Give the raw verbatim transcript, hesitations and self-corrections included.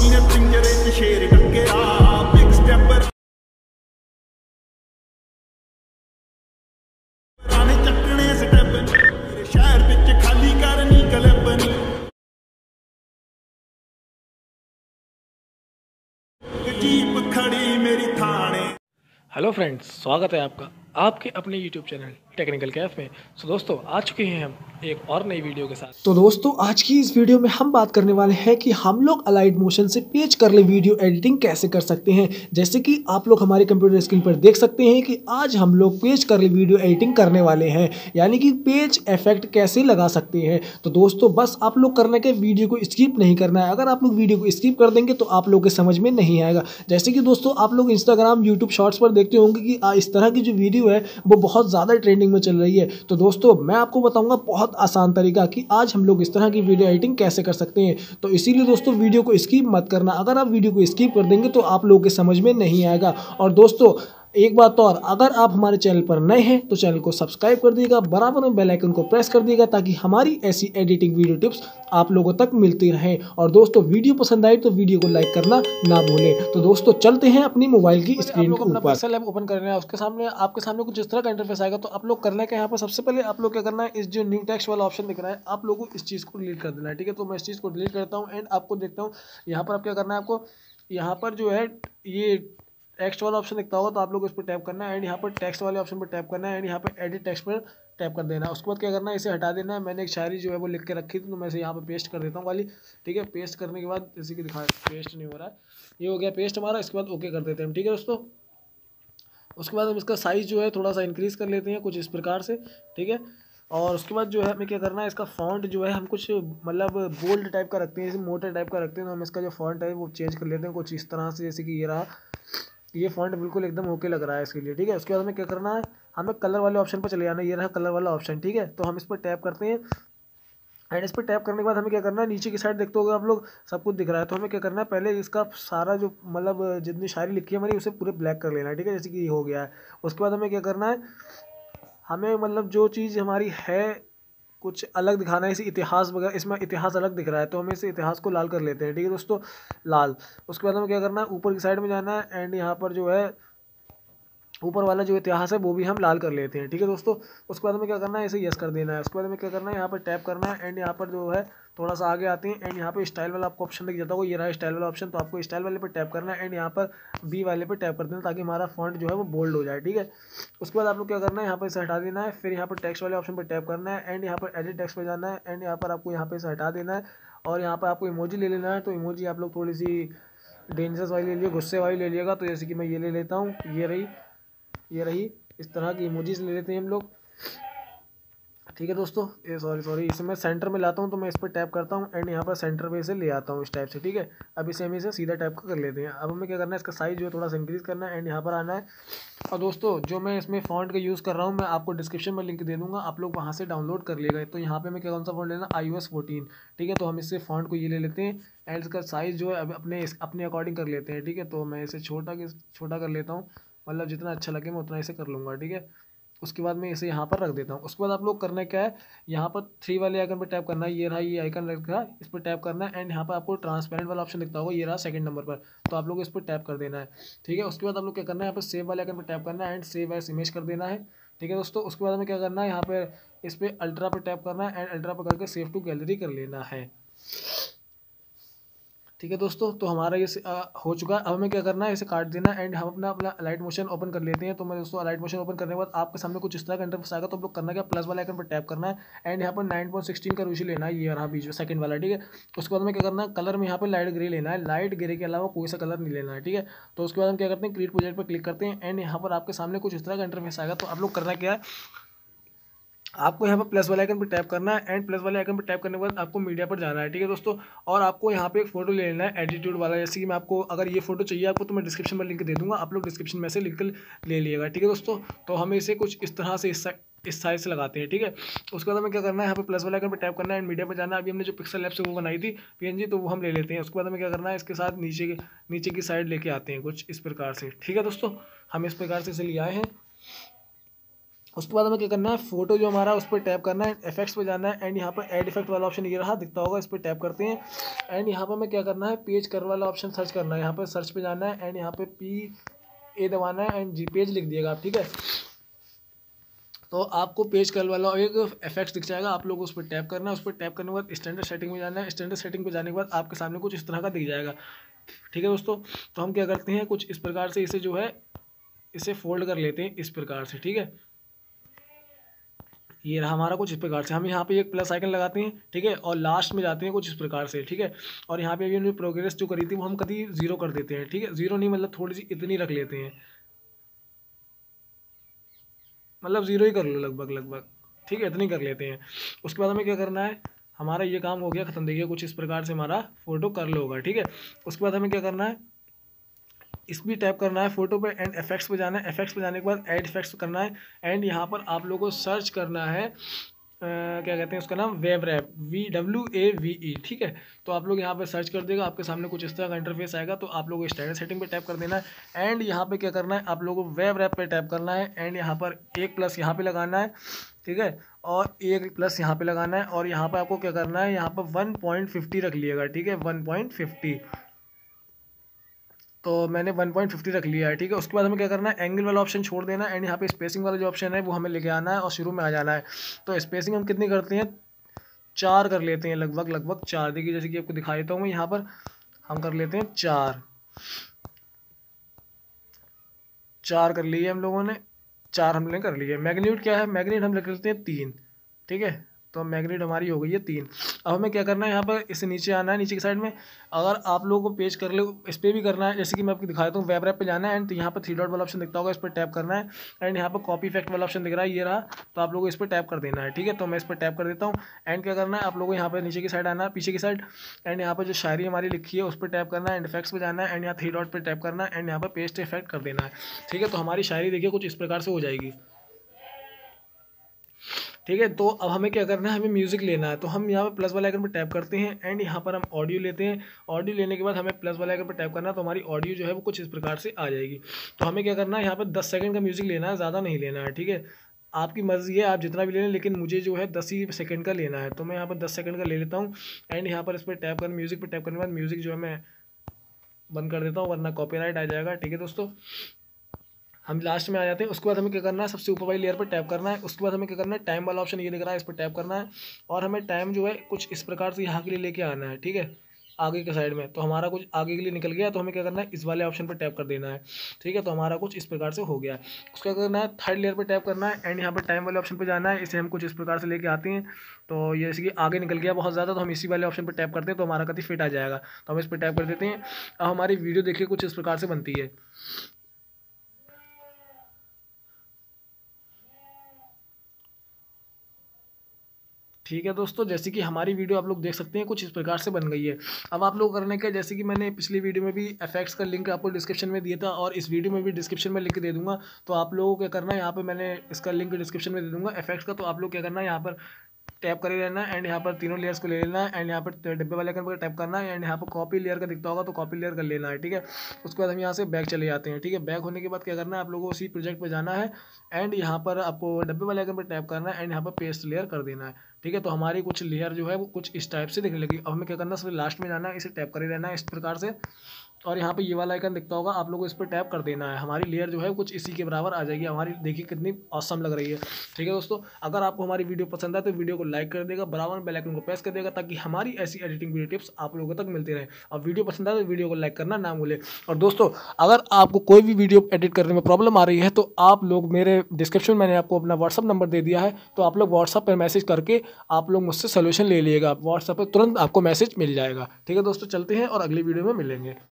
पिंजरे च शेर डंगेरा बिग स्टेपर पुराने चक्कने स्टेप मेरे शहर विच खाली करनी क्लब नी जीप खड़ी मेरी थाने। हेलो फ्रेंड्स, स्वागत है आपका आपके अपने यूट्यूब चैनल टेक्निकल कैफ में। सो दोस्तों, आ चुके हैं हम एक और नई वीडियो के साथ। तो दोस्तों, आज की इस वीडियो में हम बात करने वाले हैं कि हम लोग अलाइड मोशन से पेज कर्ल वीडियो एडिटिंग कैसे कर सकते हैं। जैसे कि आप लोग हमारे कंप्यूटर स्क्रीन पर देख सकते हैं कि आज हम लोग पेज कर्ल वीडियो एडिटिंग करने वाले हैं, यानी कि पेज इफेक्ट कैसे लगा सकते हैं। तो दोस्तों, बस आप लोग करने के वीडियो को स्किप नहीं करना है। अगर आप लोग वीडियो को स्किप कर देंगे तो आप लोग के समझ में नहीं आएगा। जैसे कि दोस्तों, आप लोग इंस्टाग्राम यूट्यूब शॉर्ट्स पर देखते होंगे कि इस तरह की जो वीडियो है वो बहुत ज़्यादा ट्रेंडिंग में चल रही है। तो दोस्तों, मैं आपको बताऊंगा बहुत आसान तरीका कि आज हम लोग इस तरह की वीडियो एडिटिंग कैसे कर सकते हैं। तो इसीलिए दोस्तों, वीडियो को स्किप मत करना। अगर आप वीडियो को स्किप कर देंगे तो आप लोगों के समझ में नहीं आएगा। और दोस्तों, एक बात और, अगर आप हमारे चैनल पर नए हैं तो चैनल को सब्सक्राइब कर दीजिएगा, बराबर में बेल आइकन को प्रेस कर दीजिएगा ताकि हमारी ऐसी एडिटिंग वीडियो टिप्स आप लोगों तक मिलती रहें। और दोस्तों, वीडियो पसंद आई तो वीडियो को लाइक करना ना भूलें। तो दोस्तों, चलते हैं अपनी मोबाइल की स्क्रीन के ऊपर। पिक्सेल ऐप ओपन करना है, उसके सामने आपके सामने कुछ इस तरह का इंटरफेस आएगा। तो आप लोग करना है, यहाँ पर सबसे पहले आप लोग क्या करना है, इस जो न्यू टेक्स्ट वाला ऑप्शन दिख रहा है, आप लोगों को इस चीज़ को डिलीट कर देना है। ठीक है, तो मैं इस चीज़ को डिलीट करता हूँ एंड आपको देखता हूँ यहाँ पर आप क्या करना है। आपको यहाँ पर जो है ये टेक्स्ट वाला ऑप्शन दिखता होगा, तो आप लोग को इस पर टैप करना है एंड यहाँ पर टेक्स्ट वाले ऑप्शन पर टैप करना है एंड यहाँ पर एडिट टेक्स्ट पर टैप कर देना है। उसके बाद क्या करना है, इसे हटा देना है। मैंने एक शायरी जो है वो लिख के रखी थी, तो मैं इसे यहाँ पर पेस्ट कर देता हूँ वाली। ठीक है, पेस्ट करने के बाद जैसे कि दिखा, पेस्ट नहीं हो रहा है, ये हो गया पेस्ट हमारा। इसके बाद ओके कर देते हैं। ठीक है दोस्तों, उसके बाद हम इसका साइज़ जो है थोड़ा सा इंक्रीज़ कर लेते हैं कुछ इस प्रकार से। ठीक है, और उसके बाद जो है हमें क्या करना है, इसका फॉन्ट जो है हम कुछ मतलब बोल्ड टाइप का रखते हैं, जैसे मोटे टाइप का रखते हैं। तो हम इसका जो फॉन्ट है वो चेंज कर लेते हैं कुछ इस तरह से, जैसे कि ये रहा, ये फॉन्ट बिल्कुल एकदम ओके लग रहा है इसके लिए। ठीक है, उसके बाद हमें क्या करना है, हमें कलर वाले ऑप्शन पर चले जाना है। ये रहा कलर वाला ऑप्शन। ठीक है, तो हम इस पर टैप करते हैं एंड इस पर टैप करने के बाद हमें क्या करना है, नीचे की साइड देखते होगे आप लोग, सब कुछ दिख रहा है। तो हमें क्या करना है, पहले इसका सारा जो मतलब जितनी शायरी लिखी है हमारी उसे पूरे ब्लैक कर लेना है। ठीक है, जैसे कि ये हो गया है। उसके बाद हमें क्या करना है, हमें मतलब जो चीज़ हमारी है कुछ अलग दिखाना है, इसे इतिहास वगैरह, इसमें इतिहास अलग दिख रहा है तो हमें इसे इतिहास को लाल कर लेते हैं। ठीक है दोस्तों, लाल। उसके बाद हमें क्या करना है, ऊपर की साइड में जाना है एंड यहाँ पर जो है ऊपर वाला जो इतिहास है वो भी हम लाल कर लेते हैं। ठीक है दोस्तों, उसके बाद हमें क्या करना है, इसे यस कर देना है। उसके बाद हमें क्या करना है, यहाँ पर टैप करना है एंड यहाँ पर जो है थोड़ा सा आगे आते हैं एंड यहाँ पे स्टाइल वाला आपको ऑप्शन दिख जाता होगा, ये रहा स्टाइल वाला ऑप्शन। तो आपको स्टाइल वाले पर टैप करना है एंड यहाँ पर बी वाले पर टैप कर देना ताकि हमारा फॉन्ट जो है वो बोल्ड हो जाए। ठीक है, उसके बाद आप लोग क्या करना है, यहाँ पर इसे हटा देना है। फिर यहाँ पर टेक्स्ट वाले ऑप्शन पर टैप करना है एंड यहाँ पर एडिट टेक्स्ट पर जाना है एंड यहाँ पर आपको यहाँ पर इसे हटा देना है और यहाँ पर आपको इमोजी ले लेना है। तो इमोजी आप लोग थोड़ी सी डेंजरस वाली ले लीजिए, गुस्से वाली ले लीजिएगा। तो जैसे कि मैं ये ले लेता हूँ, ये रही ये रही इस तरह की इमोजीज ले लेते हैं हम लोग। ठीक है दोस्तों, ये सॉरी सॉरी इसे मैं सेंटर में लाता हूँ, तो मैं इस पर टैप करता हूँ एंड यहाँ पर सेंटर पे इसे ले आता हूँ इस टाइप से। ठीक है, अब इसे हम इसे सीधा टाइप का कर लेते हैं। अब हमें क्या करना है, इसका साइज़ जो है थोड़ा सा इंक्रीज़ करना है एंड यहाँ पर आना है। और दोस्तों, जो मैं इसमें फ़ॉन्ट का यूज़ कर रहा हूँ मैं आपको डिस्क्रिप्शन में लिंक दे दूँगा, आप लोग वहाँ से डाउनलोड कर लेगा। तो यहाँ पर हमें क्या कौन सा फ़ॉन्ट लेना, आई ओ एस फोर्टीन। ठीक है, तो हम इससे फ़ॉन्ट को ये ले लेते हैं एंड इसका साइज़ जो है अब अपने अपने अकॉर्डिंग कर लेते हैं। ठीक है, तो मैं इसे छोटा छोटा कर लेता हूँ, मतलब जितना अच्छा लगे मैं उतना इसे कर लूँगा। ठीक है, उसके बाद मैं इसे यहाँ पर रख देता हूँ। उसके बाद आप लोग करना क्या है, यहाँ पर थ्री वाले आइकन पर टैप करना है, ये रहा ये आइकन रख रहा है, इस पर टैप करना है एंड यहाँ पर आपको ट्रांसपेरेंट वाला ऑप्शन दिखता होगा, ये रहा सेकंड नंबर पर। तो आप लोग इस पर टैप कर देना है। ठीक है, उसके बाद आप लोग क्या करना है, यहाँ पर सेव वाले आइकन पर टैप करना है एंड सेव एज इमेज कर देना है। ठीक है दोस्तों, उसके बाद हमें क्या करना है, यहाँ पर इस पर अल्ट्रा पर टैप करना है एंड अल्ट्रा पर करके सेव टू गैलरी कर लेना है। ठीक है दोस्तों, तो हमारा ये आ, हो चुका है। अब हमें क्या करना है, इसे काट देना एंड हम अपना अपना अलाइट मोशन ओपन कर लेते हैं। तो मैं दोस्तों अलाइट मोशन ओपन करने के बाद आपके सामने कुछ इस तरह का इंटरफेस आएगा। तो आप लोग करना क्या, प्लस वाले आइकन पर टैप करना है एंड यहाँ पर नाइन पॉइंट सिक्सटीन का रेशियो लेना है, ये रहा बीच में सेकंड वाला। ठीक है, उसके बाद हमें क्या करना है, कलर में यहाँ पर लाइट ग्रे लेना है, लाइट ग्रे के अलावा कोई सा कलर नहीं लेना है। ठीक है, तो उसके बाद हम क्या करते हैं, क्रिएट प्रोजेक्ट पर क्लिक करते हैं एंड यहाँ पर आपके सामने कुछ इस तरह का इंटरफेस आएगा। तो आप लोग करना क्या है, आपको यहाँ पर प्लस वाले आइकन पर टैप करना है एंड प्लस वाले आइकन पर टैप करने के बाद आपको मीडिया पर जाना है। ठीक है दोस्तों, और आपको यहाँ पे एक फोटो ले लेना है एटीट्यूड वाला। जैसे कि मैं आपको अगर ये फोटो चाहिए आपको तो मैं डिस्क्रिप्शन में लिंक दे दूँगा, आप लोग डिस्क्रिप्शन में से लिंक ले लीजिएगा। ठीक है दोस्तों, तो हम इसे कुछ इस तरह से इस इस साइज से लगाते हैं। ठीक है, उसके बाद हमें क्या करना है, यहाँ पे प्लस वाले आइकन पर टैप करना है एंड मीडिया पर जाना है। अभी हमने जो पिक्सल लैब से वो बनाई थी पीएनजी, तो वो हम ले लेते हैं। उसके बाद हमें क्या करना है, इसके साथ नीचे के नीचे की साइड लेके आते हैं कुछ इस प्रकार से। ठीक है दोस्तों, हम इस प्रकार से इसे ले आए हैं उसके बाद हमें क्या करना है, फोटो जो हमारा उस पर टैप करना है, इफेक्ट्स पे जाना है एंड यहाँ पर ऐड इफेक्ट वाला ऑप्शन ये रहा दिखता होगा, इस पर टैप करते हैं एंड यहाँ पर हमें क्या करना है, पेज कर वाला ऑप्शन सर्च करना है, यहाँ पर सर्च पे जाना है एंड यहाँ पे पी ए दबाना है एंड जी पेज लिख दिएगा आप, ठीक है। तो आपको पेज कर वाला एक इफेक्ट्स दिख जाएगा, आप लोग उस पर टैप करना है, उस पर टैप करने के बाद स्टैंडर्ड सेटिंग में जाना है, स्टैंडर्ड सेटिंग पे जाने के बाद आपके सामने कुछ इस तरह का दिख जाएगा, ठीक है दोस्तों। तो हम क्या करते हैं, कुछ इस प्रकार से इसे जो है इसे फोल्ड कर लेते हैं इस प्रकार से, ठीक है। ये रहा हमारा कुछ इस प्रकार से, हम यहाँ पे एक प्लस आइकन लगाते हैं, ठीक है, और लास्ट में जाते हैं कुछ इस प्रकार से, ठीक है। और यहाँ पे अभी प्रोग्रेस जो करी थी वो हम कभी जीरो कर देते हैं, ठीक है, जीरो नहीं मतलब थोड़ी सी इतनी रख लेते हैं, मतलब जीरो ही कर लो लगभग लगभग, ठीक है, इतनी कर लेते हैं। उसके बाद हमें क्या करना है, हमारा ये काम हो गया खत्म, देखिए कुछ इस प्रकार से हमारा फोटो कर लो होगा, ठीक है। उसके बाद हमें क्या करना है, इस भी टैप करना है फोटो पे एंड इफेक्ट्स पे जाना है, इफेक्ट्स पे जाने के बाद ऐड इफेक्ट्स करना है एंड यहाँ पर आप लोगों को सर्च करना है आ, क्या कहते हैं उसका नाम, web wrap, V W A V E, ठीक है। तो आप लोग यहाँ पे सर्च कर देगा, आपके सामने कुछ इस तरह का इंटरफेस आएगा, तो आप लोगों को स्टैंडर्ड सेटिंग पे टैप कर देना है एंड यहाँ पे क्या करना है, आप लोगों को वेब रैप पे टैप करना है एंड यहाँ पर एक प्लस यहाँ पे लगाना है, ठीक है, और एक प्लस यहाँ पे लगाना है और यहाँ पर आपको क्या करना है, यहाँ पर वन पॉइंट फिफ्टी रख लिएगा, ठीक है, वन पॉइंट फिफ्टी, तो मैंने वन पॉइंट फिफ्टी रख लिया है, ठीक है। उसके बाद हमें क्या करना है, एंगल वाला ऑप्शन छोड़ देना है एंड यहाँ पे स्पेसिंग वाला जो ऑप्शन है वो हमें लेके आना है और शुरू में आ जाना है। तो स्पेसिंग हम कितनी करते हैं, चार कर लेते हैं, लगभग लगभग चार, देखिए जैसे कि आपको दिखा देता हूँ मैं, यहाँ पर हम कर लेते हैं चार, चार कर लिए हम लोगों ने, चार हमने कर लिए। मैग्नीट्यूड क्या है, मैग्नीट्यूड हम लिख लेते हैं तीन, ठीक है, तो मैग्नेट हमारी हो गई है तीन। अब हमें क्या करना है, यहाँ पर इससे नीचे आना है, नीचे की साइड में अगर आप लोगों को पेज कर ले इस पर भी करना है, जैसे कि मैं आपको दिखा देता हूँ, वेब रैप पे जाना है एंड तो यहाँ पर थ्री डॉट वाला ऑप्शन दिखता होगा, इस पर टैप करना है एंड यहाँ पर कॉपी इफेक्ट वाला ऑप्शन दिख रहा है, ये रहा, तो आप लोगों को इस पर टैप कर देना है, ठीक है। तो मैं इस पर टैप कर देता हूँ एंड क्या करना है, आप लोगों को यहाँ पर नीचे की साइड आना है, पीछे की साइड एंड यहाँ पर जो शायरी हमारी लिखी है उस पर टैप करना है एंड इफेक्ट्स पर जाना है एंड यहाँ थ्री डॉट पर टैप करना है एंड यहाँ पर पेस्ट इफेक्ट कर देना है, ठीक है। तो हमारी शायरी देखिए कुछ इस प्रकार से हो जाएगी, ठीक है। तो अब हमें क्या करना है, हमें म्यूज़िक लेना है, तो हम यहाँ पे प्लस वाले आइकन पर टैप करते हैं एंड यहाँ पर हम ऑडियो लेते हैं, ऑडियो लेने के बाद हमें प्लस वाले आइकन पर टैप करना है, तो हमारी ऑडियो जो है वो कुछ इस प्रकार से आ जाएगी। तो हमें क्या करना है, यहाँ पर दस सेकंड का म्यूज़िक लेना है, ज़्यादा नहीं लेना है, ठीक है, आपकी मर्ज़ी है आप जितना भी ले लें, लेकिन मुझे जो है दस ही सेकंड का लेना है, तो मैं यहाँ पर दस सेकंड का ले लेता हूँ एंड यहाँ पर इस पर टैप कर, म्यूज़िक पर टैप करने के बाद म्यूज़िक जो है मैं बंद कर देता हूँ वरना कॉपीराइट आ जाएगा, ठीक है दोस्तों। हम लास्ट में आ जाते हैं। उसके बाद हमें क्या करना है, सबसे ऊपर वाली लेयर पर टैप करना है, उसके बाद हमें क्या करना है, टाइम वाला ऑप्शन ये दिख रहा है, इस पर टैप करना है और हमें टाइम जो है कुछ इस प्रकार से यहाँ के लिए लेके आना है, ठीक है, आगे के साइड में। तो हमारा कुछ आगे के लिए निकल गया, तो हमें क्या करना है, इस वाले ऑप्शन पर टैप कर देना है, ठीक है। तो हमारा कुछ इस प्रकार से हो गया है। उसका करना है, थर्ड लेयर पर टैप करना है एंड यहाँ पर टाइम वाले ऑप्शन पर जाना है, इसे हम कुछ इस प्रकार से लेके आते हैं। तो ये जैसे कि आगे निकल गया बहुत ज़्यादा, तो हम इसी वाले ऑप्शन पर टैप करते हैं, तो हमारा कति फिट आ जाएगा। तो हम इस पर टैप कर देते हैं। अब हमारी वीडियो देखिए कुछ इस प्रकार से बनती है, ठीक है दोस्तों। जैसे कि हमारी वीडियो आप लोग देख सकते हैं कुछ इस प्रकार से बन गई है। अब आप लोग करने का, जैसे कि मैंने पिछली वीडियो में भी इफेक्ट्स का लिंक आपको डिस्क्रिप्शन में दिया था और इस वीडियो में भी डिस्क्रिप्शन में लिंक दे दूंगा, तो आप लोगों को क्या करना है, यहाँ पे मैंने इसका लिंक डिस्क्रिप्शन में दे दूंगा इफेक्ट्स का। तो आप लोग क्या करना है, यहाँ पर टैप करे रहना है एंड यहाँ पर तीनों लेयर्स को ले लेना है एंड यहाँ पर डब्बे वाले आइकन पर टैप करना है एंड यहाँ पर कॉपी लेयर का दिखता होगा तो कॉपी लेयर कर लेना है, ठीक है। उसके बाद हम यहाँ से बैक चले जाते हैं, ठीक है। बैक होने के बाद क्या करना है, आप लोगों को उसी प्रोजेक्ट पर जाना है एंड यहाँ पर आपको डब्बे वाले आइकन पर टैप करना है एंड यहाँ पर पेस्ट लेयर कर देना है, ठीक है। तो हमारी कुछ लेयर जो है वो कुछ इस टाइप से दिखने लगी। अब हमें क्या करना है, सबसे लास्ट में जाना है, इसे टैप करे रहना है इस प्रकार से और यहाँ पे ये वाला आइकन दिखता होगा, आप लोगों को इस पर टैप कर देना है। हमारी लेयर जो है कुछ इसी के बराबर आ जाएगी। हमारी देखिए कितनी ऑसम लग रही है, ठीक है दोस्तों। अगर आपको हमारी वीडियो पसंद आए तो वीडियो को लाइक कर देगा, बराबर बेल आइकन को प्रेस कर देगा ताकि हमारी ऐसी एडिटिंग वीडियो टिप्स आप लोगों तक मिलती रहे। और वीडियो पसंद आए तो वीडियो को लाइक करना ना भूलें। और दोस्तों अगर आपको कोई भी वीडियो एडिट करने में प्रॉब्लम आ रही है तो आप लोग मेरे डिस्क्रिप्शन में मैंने आपको अपना व्हाट्सअप नंबर दे दिया है, तो आप लोग व्हाट्सअप पर मैसेज करके आप लोग मुझसे सोल्यूशन ले लीजिएगा। व्हाट्सअप पर तुरंत आपको मैसेज मिल जाएगा, ठीक है दोस्तों। चलते हैं और अगली वीडियो में मिलेंगे।